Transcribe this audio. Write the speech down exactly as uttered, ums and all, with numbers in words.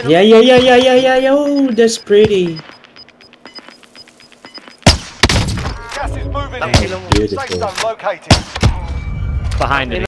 Yeah, yeah, yeah, yeah, yeah, yeah, yeah. Oh, that's pretty. Gas is moving Ang in. ilo mo. Safe Beautiful. zone located. Behind me.